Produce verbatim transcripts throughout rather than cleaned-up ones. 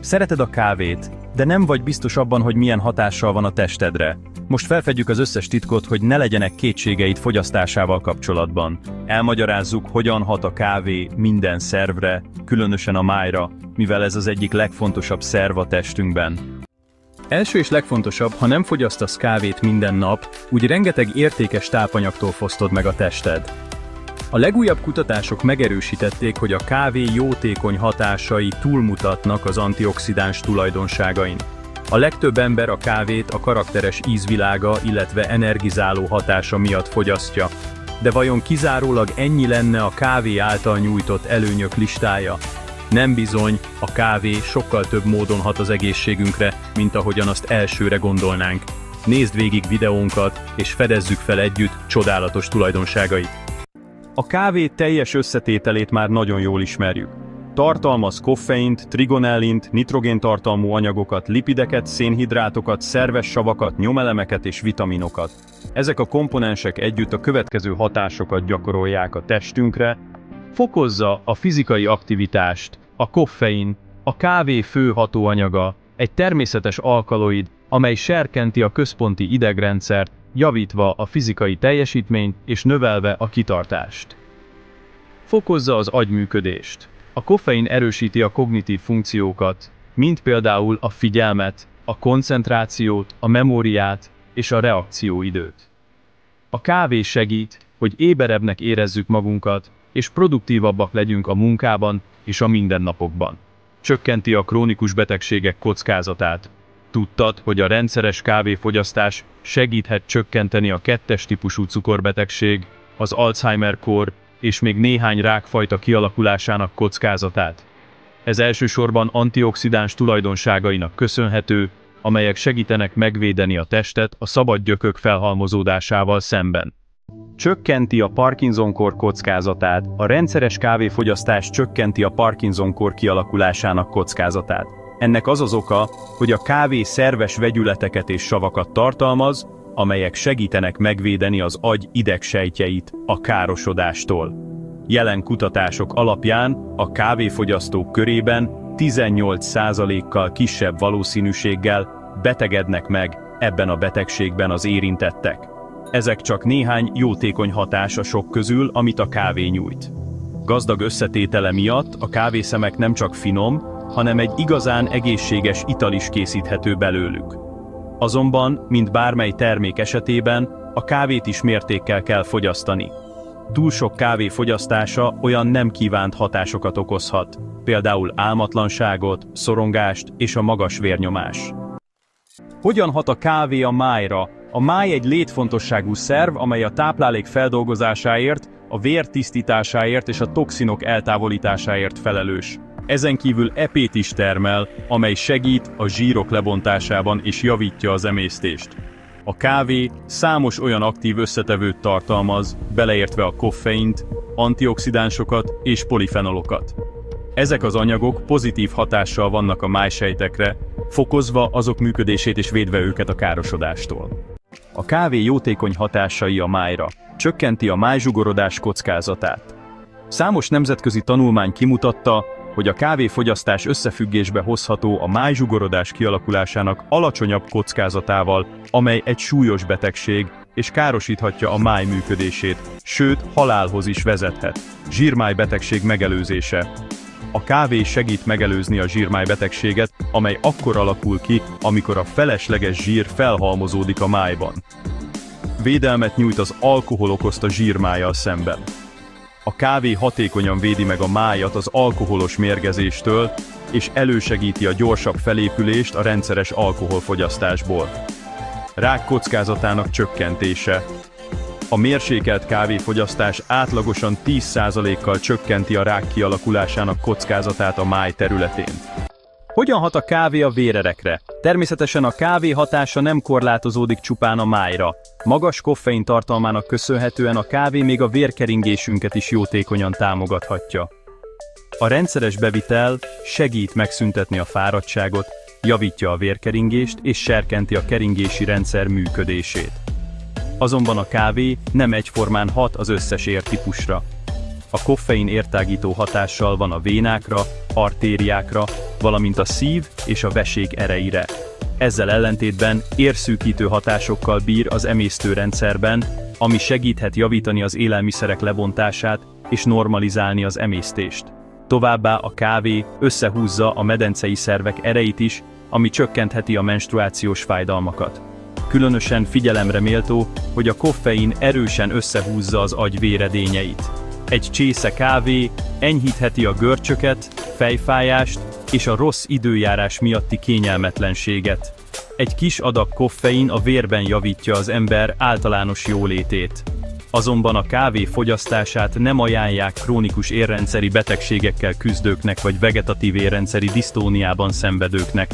Szereted a kávét, de nem vagy biztos abban, hogy milyen hatással van a testedre. Most felfedjük az összes titkot, hogy ne legyenek kétségeid fogyasztásával kapcsolatban. Elmagyarázzuk, hogyan hat a kávé minden szervre, különösen a májra, mivel ez az egyik legfontosabb szerv a testünkben. Első és legfontosabb, ha nem fogyasztasz kávét minden nap, úgy rengeteg értékes tápanyagtól fosztod meg a tested. A legújabb kutatások megerősítették, hogy a kávé jótékony hatásai túlmutatnak az antioxidáns tulajdonságain. A legtöbb ember a kávét a karakteres ízvilága, illetve energizáló hatása miatt fogyasztja. De vajon kizárólag ennyi lenne a kávé által nyújtott előnyök listája? Nem bizony, a kávé sokkal több módon hat az egészségünkre, mint ahogyan azt elsőre gondolnánk. Nézd végig videónkat, és fedezzük fel együtt csodálatos tulajdonságait. A kávé teljes összetételét már nagyon jól ismerjük. Tartalmaz koffeint, trigonellint, nitrogéntartalmú anyagokat, lipideket, szénhidrátokat, szerves savakat, nyomelemeket és vitaminokat. Ezek a komponensek együtt a következő hatásokat gyakorolják a testünkre. Fokozza a fizikai aktivitást, a koffein, a kávé fő hatóanyaga, egy természetes alkaloid, amely serkenti a központi idegrendszert, javítva a fizikai teljesítményt és növelve a kitartást. Fokozza az agyműködést. A koffein erősíti a kognitív funkciókat, mint például a figyelmet, a koncentrációt, a memóriát és a reakcióidőt. A kávé segít, hogy éberebbnek érezzük magunkat, és produktívabbak legyünk a munkában és a mindennapokban. Csökkenti a krónikus betegségek kockázatát. Tudtad, hogy a rendszeres kávéfogyasztás segíthet csökkenteni a kettes típusú cukorbetegség, az Alzheimer-kór és még néhány rákfajta kialakulásának kockázatát? Ez elsősorban antioxidáns tulajdonságainak köszönhető, amelyek segítenek megvédeni a testet a szabad gyökök felhalmozódásával szemben. Csökkenti a Parkinson-kór kockázatát. A rendszeres kávéfogyasztás csökkenti a Parkinson-kór kialakulásának kockázatát. Ennek az az oka, hogy a kávé szerves vegyületeket és savakat tartalmaz, amelyek segítenek megvédeni az agy idegsejtjeit a károsodástól. Jelen kutatások alapján a kávéfogyasztók körében tizennyolc százalékkal kisebb valószínűséggel betegednek meg ebben a betegségben az érintettek. Ezek csak néhány jótékony hatás a sok közül, amit a kávé nyújt. Gazdag összetétele miatt a kávészemek nem csak finom, hanem egy igazán egészséges ital is készíthető belőlük. Azonban, mint bármely termék esetében, a kávét is mértékkel kell fogyasztani. Túl sok kávé fogyasztása olyan nem kívánt hatásokat okozhat, például álmatlanságot, szorongást és a magas vérnyomás. Hogyan hat a kávé a májra? A máj egy létfontosságú szerv, amely a táplálék feldolgozásáért, a vér tisztításáért és a toxinok eltávolításáért felelős. Ezen kívül epét is termel, amely segít a zsírok lebontásában és javítja az emésztést. A kávé számos olyan aktív összetevőt tartalmaz, beleértve a koffeint, antioxidánsokat és polifenolokat. Ezek az anyagok pozitív hatással vannak a májsejtekre, fokozva azok működését és védve őket a károsodástól. A kávé jótékony hatásai a májra. Csökkenti a májzsugorodás kockázatát. Számos nemzetközi tanulmány kimutatta, hogy a kávéfogyasztás összefüggésbe hozható a májzsugorodás kialakulásának alacsonyabb kockázatával, amely egy súlyos betegség, és károsíthatja a máj működését, sőt, halálhoz is vezethet. Zsírmájbetegség megelőzése. A kávé segít megelőzni a zsírmájbetegséget, amely akkor alakul ki, amikor a felesleges zsír felhalmozódik a májban. Védelmet nyújt az alkohol okozta zsírmájjal szemben. A kávé hatékonyan védi meg a májat az alkoholos mérgezéstől, és elősegíti a gyorsabb felépülést a rendszeres alkoholfogyasztásból. Rák kockázatának csökkentése. A mérsékelt kávéfogyasztás átlagosan tíz százalékkal csökkenti a rák kialakulásának kockázatát a máj területén. Hogyan hat a kávé a vérerekre? Természetesen a kávé hatása nem korlátozódik csupán a májra. Magas koffein tartalmának köszönhetően a kávé még a vérkeringésünket is jótékonyan támogathatja. A rendszeres bevitel segít megszüntetni a fáradtságot, javítja a vérkeringést és serkenti a keringési rendszer működését. Azonban a kávé nem egyformán hat az összes értípusra. A koffein értágító hatással van a vénákra, artériákra, valamint a szív és a vesék ereire. Ezzel ellentétben érszűkítő hatásokkal bír az emésztőrendszerben, ami segíthet javítani az élelmiszerek lebontását és normalizálni az emésztést. Továbbá a kávé összehúzza a medencei szervek erejét is, ami csökkentheti a menstruációs fájdalmakat. Különösen figyelemre méltó, hogy a koffein erősen összehúzza az agy véredényeit. Egy csésze kávé enyhítheti a görcsöket, fejfájást és a rossz időjárás miatti kényelmetlenséget. Egy kis adag koffein a vérben javítja az ember általános jólétét. Azonban a kávé fogyasztását nem ajánlják krónikus érrendszeri betegségekkel küzdőknek vagy vegetatív érrendszeri disztóniában szenvedőknek.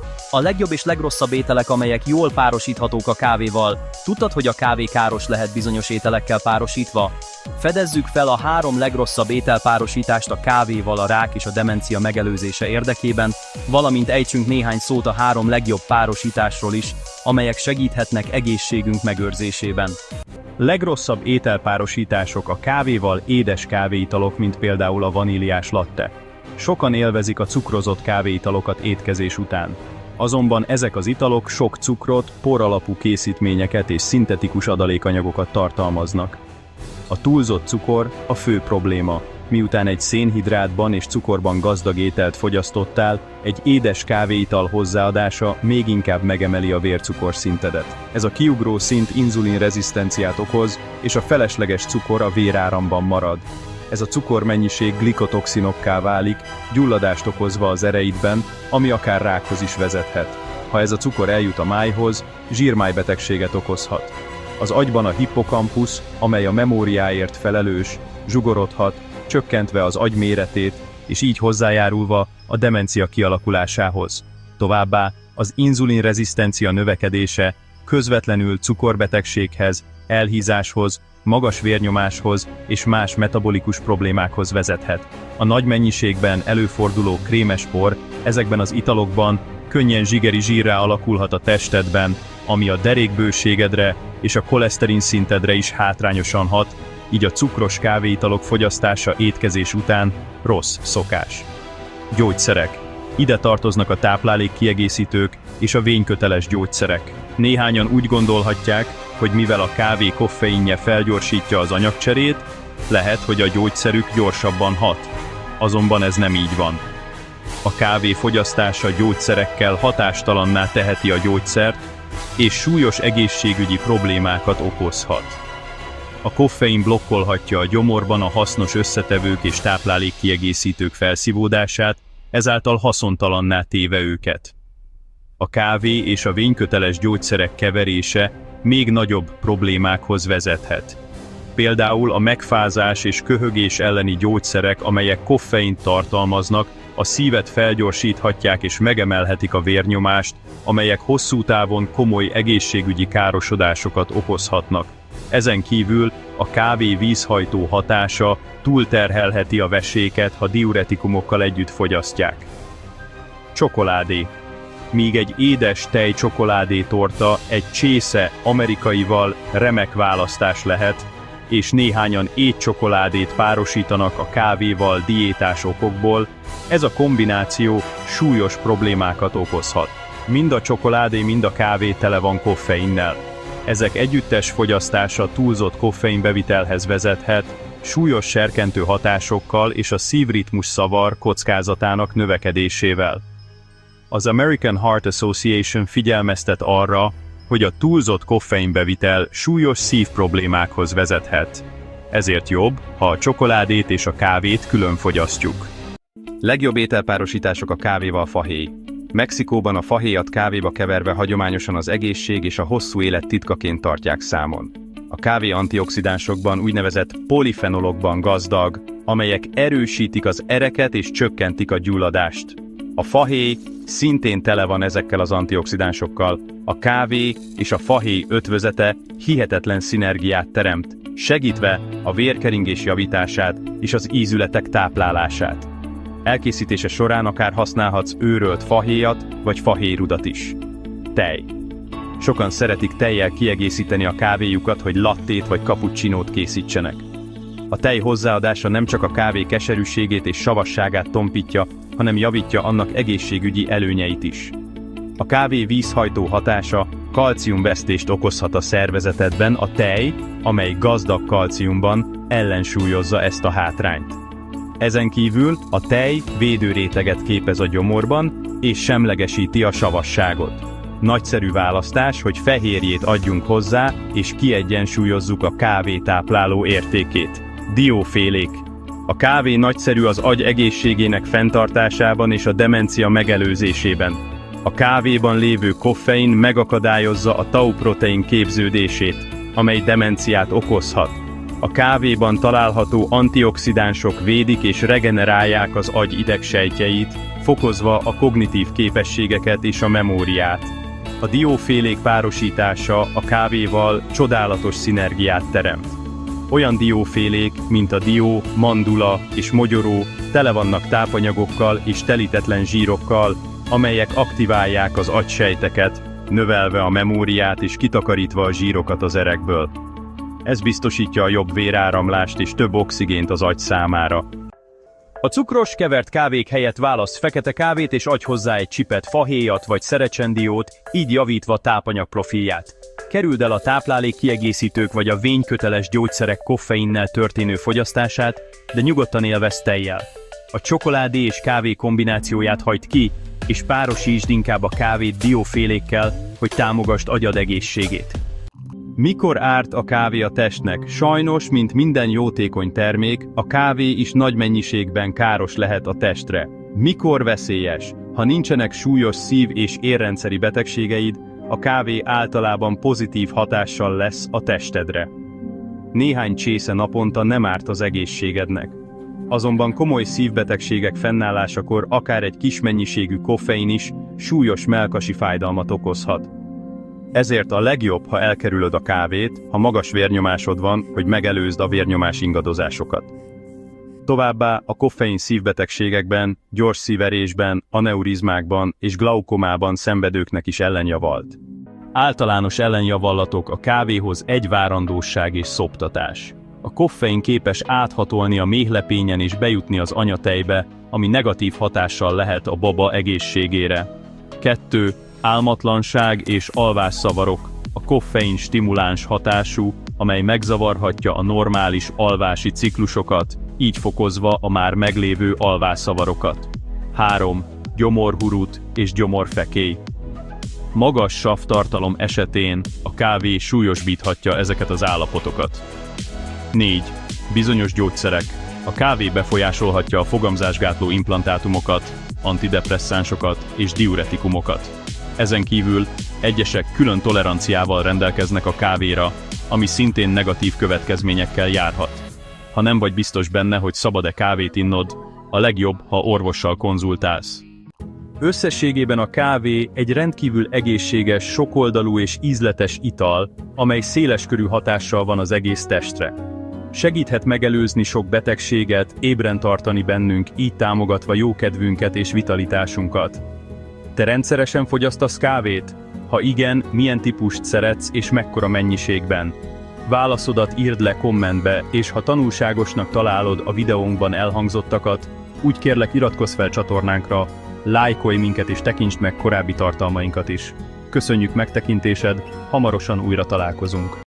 A legjobb és legrosszabb ételek, amelyek jól párosíthatók a kávéval. Tudtad, hogy a kávé káros lehet bizonyos ételekkel párosítva? Fedezzük fel a három legrosszabb ételpárosítást a kávéval a rák és a demencia megelőzése érdekében, valamint ejtsünk néhány szót a három legjobb párosításról is, amelyek segíthetnek egészségünk megőrzésében. Legrosszabb ételpárosítások a kávéval édes kávéitalok, mint például a vaníliás latte. Sokan élvezik a cukrozott kávéitalokat étkezés után. Azonban ezek az italok sok cukrot, poralapú készítményeket és szintetikus adalékanyagokat tartalmaznak. A túlzott cukor a fő probléma. Miután egy szénhidrátban és cukorban gazdag ételt fogyasztottál, egy édes kávéital hozzáadása még inkább megemeli a vércukorszintedet. Ez a kiugró szint inzulinrezisztenciát okoz, és a felesleges cukor a véráramban marad. Ez a cukormennyiség glikotoxinokká válik, gyulladást okozva az ereidben, ami akár rákhoz is vezethet. Ha ez a cukor eljut a májhoz, zsírmájbetegséget okozhat. Az agyban a hippokampusz, amely a memóriáért felelős, zsugorodhat, csökkentve az agy méretét, és így hozzájárulva a demencia kialakulásához. Továbbá az inzulinrezisztencia növekedése közvetlenül cukorbetegséghez, elhízáshoz, magas vérnyomáshoz és más metabolikus problémákhoz vezethet. A nagy mennyiségben előforduló krémes por ezekben az italokban könnyen zsigeri zsírrá alakulhat a testedben, ami a derékbőségedre és a koleszterin szintedre is hátrányosan hat, így a cukros kávéitalok fogyasztása étkezés után rossz szokás. Gyógyszerek. Ide tartoznak a táplálékkiegészítők és a vényköteles gyógyszerek. Néhányan úgy gondolhatják, hogy mivel a kávé koffeinje felgyorsítja az anyagcserét, lehet, hogy a gyógyszerük gyorsabban hat. Azonban ez nem így van. A kávé fogyasztása gyógyszerekkel hatástalanná teheti a gyógyszert, és súlyos egészségügyi problémákat okozhat. A koffein blokkolhatja a gyomorban a hasznos összetevők és táplálékkiegészítők felszívódását, ezáltal haszontalanná téve őket. A kávé és a vényköteles gyógyszerek keverése még nagyobb problémákhoz vezethet. Például a megfázás és köhögés elleni gyógyszerek, amelyek koffeint tartalmaznak, a szívet felgyorsíthatják és megemelhetik a vérnyomást, amelyek hosszú távon komoly egészségügyi károsodásokat okozhatnak. Ezen kívül a kávé vízhajtó hatása túlterhelheti a veséket, ha diuretikumokkal együtt fogyasztják. Csokoládé. Míg egy édes tej csokoládé torta egy csésze amerikaival remek választás lehet, és néhányan étcsokoládét párosítanak a kávéval diétás okokból, ez a kombináció súlyos problémákat okozhat. Mind a csokoládé, mind a kávé tele van koffeinnel. Ezek együttes fogyasztása túlzott koffeinbevitelhez vezethet, súlyos serkentő hatásokkal és a szívritmus szavar kockázatának növekedésével. Az American Heart Association figyelmeztet arra, hogy a túlzott koffeinbevitel súlyos szívproblémákhoz vezethet. Ezért jobb, ha a csokoládét és a kávét külön fogyasztjuk. Legjobb ételpárosítások a kávéval fahéj. Mexikóban a fahéjat kávéba keverve hagyományosan az egészség és a hosszú élet titkaként tartják számon. A kávé antioxidánsokban, úgynevezett polifenolokban gazdag, amelyek erősítik az ereket és csökkentik a gyulladást. A fahéj szintén tele van ezekkel az antioxidánsokkal. A kávé és a fahéj ötvözete hihetetlen szinergiát teremt, segítve a vérkeringés javítását és az ízületek táplálását. Elkészítése során akár használhatsz őrölt fahéjat vagy fahéjrudat is. Tej. Sokan szeretik tejjel kiegészíteni a kávéjukat, hogy lattét vagy cappuccinót készítsenek. A tej hozzáadása nem csak a kávé keserűségét és savasságát tompítja, hanem javítja annak egészségügyi előnyeit is. A kávé vízhajtó hatása kalciumvesztést okozhat a szervezetedben, a tej, amely gazdag kalciumban, ellensúlyozza ezt a hátrányt. Ezen kívül a tej védőréteget képez a gyomorban, és semlegesíti a savasságot. Nagyszerű választás, hogy fehérjét adjunk hozzá, és kiegyensúlyozzuk a kávé tápláló értékét. Diófélék. A kávé nagyszerű az agy egészségének fenntartásában és a demencia megelőzésében. A kávéban lévő koffein megakadályozza a tau-protein képződését, amely demenciát okozhat. A kávéban található antioxidánsok védik és regenerálják az agy idegsejtjeit, fokozva a kognitív képességeket és a memóriát. A diófélék párosítása a kávéval csodálatos szinergiát teremt. Olyan diófélék, mint a dió, mandula és mogyoró tele vannak tápanyagokkal és telítetlen zsírokkal, amelyek aktiválják az agysejteket, növelve a memóriát és kitakarítva a zsírokat az erekből. Ez biztosítja a jobb véráramlást és több oxigént az agy számára. A cukros, kevert kávék helyett válasz fekete kávét és adj hozzá egy csipet fahéjat vagy szerecsendiót, így javítva tápanyag profilját. Kerüld el a táplálékkiegészítők vagy a vényköteles gyógyszerek koffeinnel történő fogyasztását, de nyugodtan élvezz tejjel. A csokoládé és kávé kombinációját hagyd ki, és párosítsd inkább a kávét diófélékkel, hogy támogasd agyad egészségét. Mikor árt a kávé a testnek? Sajnos, mint minden jótékony termék, a kávé is nagy mennyiségben káros lehet a testre. Mikor veszélyes? Ha nincsenek súlyos szív- és érrendszeri betegségeid, a kávé általában pozitív hatással lesz a testedre. Néhány csésze naponta nem árt az egészségednek. Azonban komoly szívbetegségek fennállásakor akár egy kis mennyiségű koffein is súlyos mellkasi fájdalmat okozhat. Ezért a legjobb, ha elkerülöd a kávét, ha magas vérnyomásod van, hogy megelőzd a vérnyomás ingadozásokat. Továbbá a koffein szívbetegségekben, gyors szíverésben, aneurizmákban és glaukomában szenvedőknek is ellenjavalt. Általános ellenjavallatok a kávéhoz egyvárandóság és szoptatás. A koffein képes áthatolni a méhlepényen és bejutni az anyatejbe, ami negatív hatással lehet a baba egészségére. kettő. Álmatlanság és alvásszavarok. A koffein stimuláns hatású, amely megzavarhatja a normális alvási ciklusokat, így fokozva a már meglévő alvásszavarokat. három. Gyomorhurut és gyomorfekély. Magas savtartalom esetén a kávé súlyosbíthatja ezeket az állapotokat. négy. Bizonyos gyógyszerek. A kávé befolyásolhatja a fogamzásgátló implantátumokat, antidepresszánsokat és diuretikumokat. Ezen kívül egyesek külön toleranciával rendelkeznek a kávéra, ami szintén negatív következményekkel járhat. Ha nem vagy biztos benne, hogy szabad-e kávét innod, a legjobb, ha orvossal konzultálsz. Összességében a kávé egy rendkívül egészséges, sokoldalú és ízletes ital, amely széleskörű hatással van az egész testre. Segíthet megelőzni sok betegséget, ébren tartani bennünk, így támogatva jókedvünket és vitalitásunkat. Te rendszeresen fogyasztasz kávét? Ha igen, milyen típust szeretsz és mekkora mennyiségben? Válaszodat írd le kommentbe, és ha tanulságosnak találod a videónkban elhangzottakat, úgy kérlek iratkozz fel csatornánkra, lájkolj minket és tekintsd meg korábbi tartalmainkat is. Köszönjük megtekintésed, hamarosan újra találkozunk.